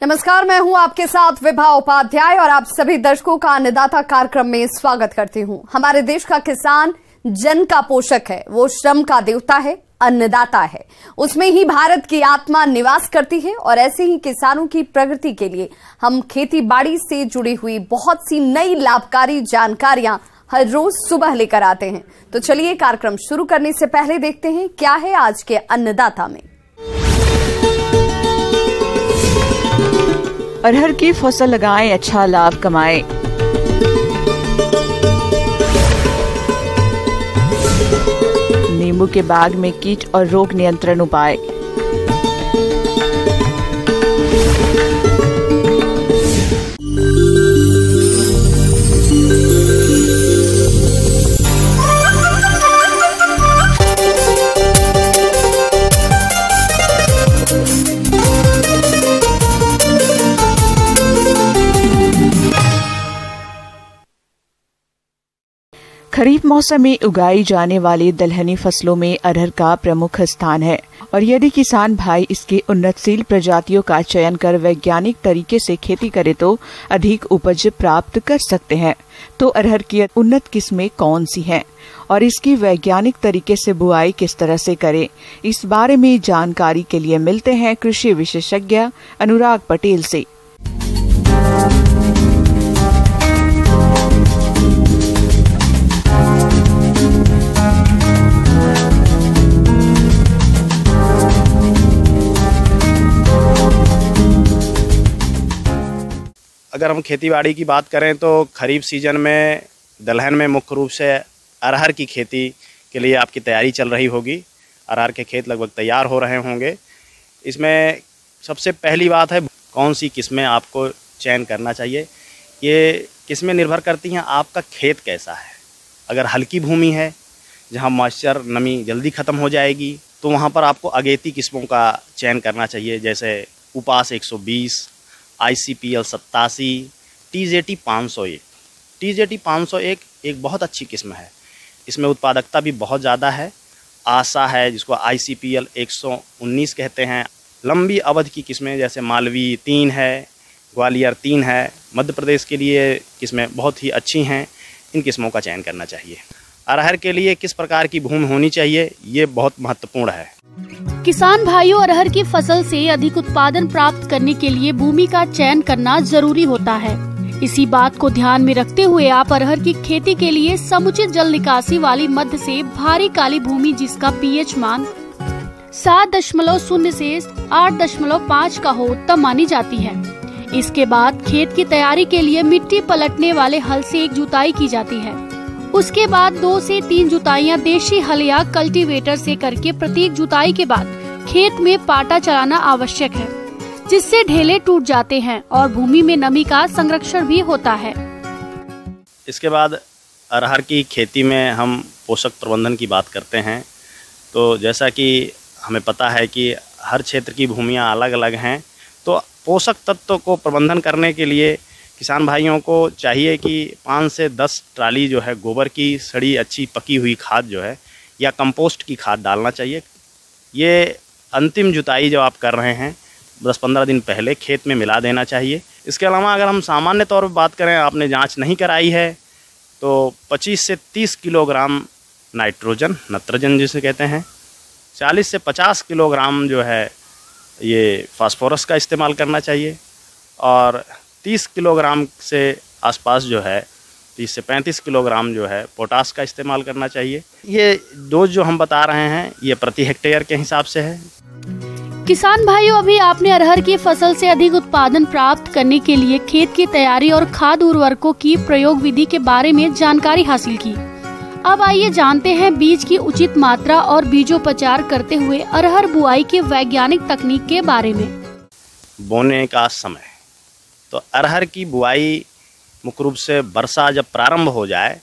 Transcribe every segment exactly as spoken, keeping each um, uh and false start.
नमस्कार, मैं हूं आपके साथ विभा उपाध्याय और आप सभी दर्शकों का अन्नदाता कार्यक्रम में स्वागत करती हूं। हमारे देश का किसान जन का पोषक है, वो श्रम का देवता है, अन्नदाता है। उसमें ही भारत की आत्मा निवास करती है और ऐसे ही किसानों की प्रगति के लिए हम खेती बाड़ी से जुड़ी हुई बहुत सी नई लाभकारी जानकारियां हर रोज सुबह लेकर आते हैं। तो चलिए कार्यक्रम शुरू करने से पहले देखते हैं क्या है आज के अन्नदाता में। अरहर की फसल लगाएं, अच्छा लाभ कमाएं। नींबू के बाग में कीट और रोग नियंत्रण उपाय। खरीफ मौसम में उगाई जाने वाली दलहनी फसलों में अरहर का प्रमुख स्थान है और यदि किसान भाई इसकी उन्नतशील प्रजातियों का चयन कर वैज्ञानिक तरीके से खेती करे तो अधिक उपज प्राप्त कर सकते हैं। तो अरहर की उन्नत किस्में कौन सी हैं और इसकी वैज्ञानिक तरीके से बुआई किस तरह से करें, इस बारे में जानकारी के लिए मिलते हैं कृषि विशेषज्ञ अनुराग पटेल से। अगर हम खेतीबाड़ी की बात करें तो खरीफ सीजन में दलहन में मुख्य रूप से अरहर की खेती के लिए आपकी तैयारी चल रही होगी। अरहर के खेत लगभग तैयार हो रहे होंगे। इसमें सबसे पहली बात है कौन सी किस्में आपको चयन करना चाहिए। ये किस्में निर्भर करती हैं आपका खेत कैसा है। अगर हल्की भूमि है जहाँ मॉइस्चर नमी जल्दी ख़त्म हो जाएगी तो वहाँ पर आपको अगेती किस्मों का चयन करना चाहिए, जैसे उपास एक सौ बीस, आई सी पी एल सत्तासी, टी जे टी पाँच सौ एक। टी जे टी पाँच सौ एक एक बहुत अच्छी किस्म है। इसमें उत्पादकता भी बहुत ज़्यादा है। आशा है जिसको आई सी पी एल एक सौ उन्नीस कहते हैं। लंबी अवधि की किस्में जैसे मालवी तीन है, ग्वालियर तीन है। मध्य प्रदेश के लिए किस्में बहुत ही अच्छी हैं। इन किस्मों का चयन करना चाहिए। अरहर के लिए किस प्रकार की भूमि होनी चाहिए, ये बहुत महत्वपूर्ण है। किसान भाइयों, अरहर की फसल से अधिक उत्पादन प्राप्त करने के लिए भूमि का चयन करना जरूरी होता है। इसी बात को ध्यान में रखते हुए आप अरहर की खेती के लिए समुचित जल निकासी वाली मध्य से भारी काली भूमि जिसका पी एच मान सात दशमलव शून्य से आठ दशमलव पाँच का हो उत्तम मानी जाती है। इसके बाद खेत की तैयारी के लिए मिट्टी पलटने वाले हल से एक जुताई की जाती है। उसके बाद दो से तीन जुताइयां देशी हल या कल्टीवेटर से करके प्रत्येक जुताई के बाद खेत में पाटा चलाना आवश्यक है, जिससे ढेले टूट जाते हैं और भूमि में नमी का संरक्षण भी होता है। इसके बाद अरहर की खेती में हम पोषक प्रबंधन की बात करते हैं तो जैसा कि हमें पता है कि हर क्षेत्र की भूमियां अलग अलग हैं, तो पोषक तत्वों को प्रबंधन करने के लिए किसान भाइयों को चाहिए कि पाँच से दस ट्राली जो है गोबर की सड़ी अच्छी पकी हुई खाद जो है या कंपोस्ट की खाद डालना चाहिए। ये अंतिम जुताई जो आप कर रहे हैं दस पंद्रह दिन पहले खेत में मिला देना चाहिए। इसके अलावा अगर हम सामान्य तौर पर बात करें, आपने जांच नहीं कराई है तो पच्चीस से तीस किलोग्राम नाइट्रोजन नत्रजन जिसे कहते हैं, चालीस से पचास किलोग्राम जो है ये फास्फोरस का इस्तेमाल करना चाहिए और तीस किलोग्राम से आसपास जो है तीस से पैंतीस किलोग्राम जो है पोटास का इस्तेमाल करना चाहिए। ये डोज जो हम बता रहे हैं ये प्रति हेक्टेयर के हिसाब से है। किसान भाइयों, अभी आपने अरहर की फसल से अधिक उत्पादन प्राप्त करने के लिए खेत की तैयारी और खाद उर्वरकों की प्रयोग विधि के बारे में जानकारी हासिल की। अब आइए जानते हैं बीज की उचित मात्रा और बीजोपचार करते हुए अरहर बुआई के वैज्ञानिक तकनीक के बारे में। बोने का समय तो अरहर की बुआई मुख्य रूप से वर्षा जब प्रारंभ हो जाए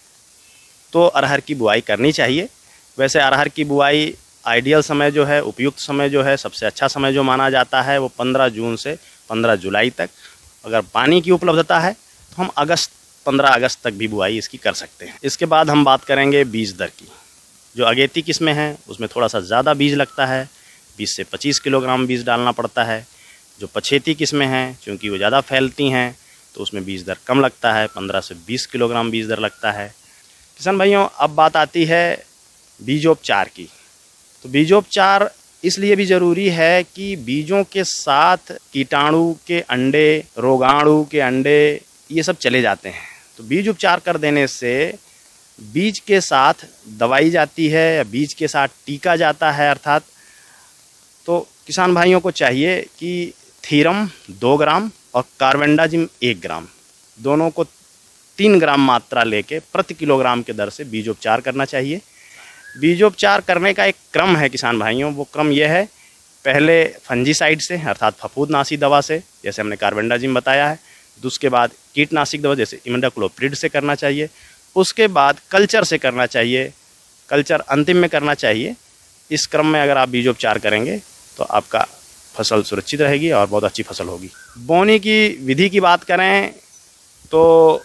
तो अरहर की बुआई करनी चाहिए। वैसे अरहर की बुआई आइडियल समय जो है, उपयुक्त समय जो है, सबसे अच्छा समय जो माना जाता है वो पंद्रह जून से पंद्रह जुलाई तक। अगर पानी की उपलब्धता है तो हम अगस्त पंद्रह अगस्त तक भी बुआई इसकी कर सकते हैं। इसके बाद हम बात करेंगे बीज दर की। जो अगेती किस्में हैं उसमें थोड़ा सा ज़्यादा बीज लगता है, बीस से पच्चीस किलोग्राम बीज डालना पड़ता है। जो पछेती किस्में हैं, चूँकि वो ज़्यादा फैलती हैं तो उसमें बीज दर कम लगता है, पंद्रह से बीस किलोग्राम बीज दर लगता है। किसान भाइयों, अब बात आती है बीजोपचार की। तो बीजोपचार इसलिए भी ज़रूरी है कि बीजों के साथ कीटाणु के अंडे, रोगाणु के अंडे, ये सब चले जाते हैं। तो बीज उपचार कर देने से बीज के साथ दवाई जाती है या बीज के साथ टीका जाता है अर्थात। तो किसान भाइयों को चाहिए कि थीरम दो ग्राम और कार्बेंडाजिम एक ग्राम, दोनों को तीन ग्राम मात्रा लेके प्रति किलोग्राम के दर से बीजोपचार करना चाहिए। बीजोपचार करने का एक क्रम है किसान भाइयों, वो क्रम यह है, पहले फंजीसाइड से अर्थात फफूंदनाशी दवा से, जैसे हमने कार्बेंडाजिम बताया है। उसके बाद कीटनाशक दवा जैसे इमिडाक्लोप्रिड से करना चाहिए। उसके बाद कल्चर से करना चाहिए, कल्चर अंतिम में करना चाहिए। इस क्रम में अगर आप बीजोपचार करेंगे तो आपका फसल सुरक्षित रहेगी और बहुत अच्छी फसल होगी। बोनी की विधि की बात करें तो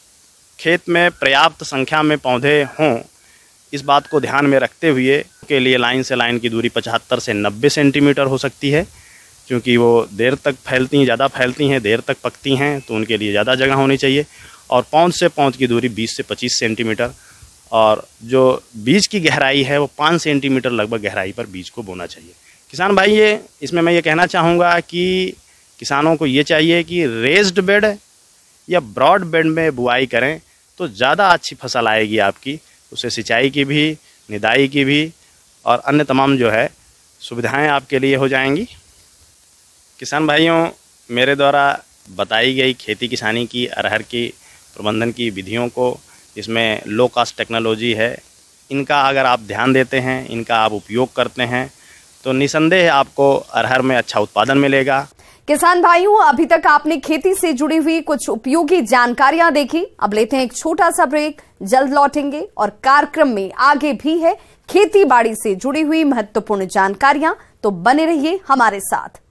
खेत में पर्याप्त संख्या में पौधे हों, इस बात को ध्यान में रखते हुए के लिए लाइन से लाइन की दूरी पचहत्तर से नब्बे सेंटीमीटर हो सकती है, क्योंकि वो देर तक फैलती हैं, ज़्यादा फैलती हैं, देर तक पकती हैं, तो उनके लिए ज़्यादा जगह होनी चाहिए। और पौध से पौध की दूरी बीस से पच्चीस सेंटीमीटर, और जो बीज की गहराई है वो पाँच सेंटीमीटर लगभग गहराई पर बीज को बोना चाहिए। किसान भाई, ये इसमें मैं ये कहना चाहूँगा कि किसानों को ये चाहिए कि रेज्ड बेड या ब्रॉड बेड में बुआई करें तो ज़्यादा अच्छी फसल आएगी आपकी। उससे सिंचाई की भी, निदाई की भी और अन्य तमाम जो है सुविधाएं आपके लिए हो जाएंगी। किसान भाइयों, मेरे द्वारा बताई गई खेती किसानी की, अरहर की प्रबंधन की विधियों को, इसमें लो कास्ट टेक्नोलॉजी है, इनका अगर आप ध्यान देते हैं, इनका आप उपयोग करते हैं तो निसंदेह आपको अरहर में अच्छा उत्पादन मिलेगा। किसान भाइयों, अभी तक आपने खेती से जुड़ी हुई कुछ उपयोगी जानकारियां देखी। अब लेते हैं एक छोटा सा ब्रेक, जल्द लौटेंगे और कार्यक्रम में आगे भी है खेती बाड़ी से जुड़ी हुई महत्वपूर्ण जानकारियां, तो बने रहिए हमारे साथ।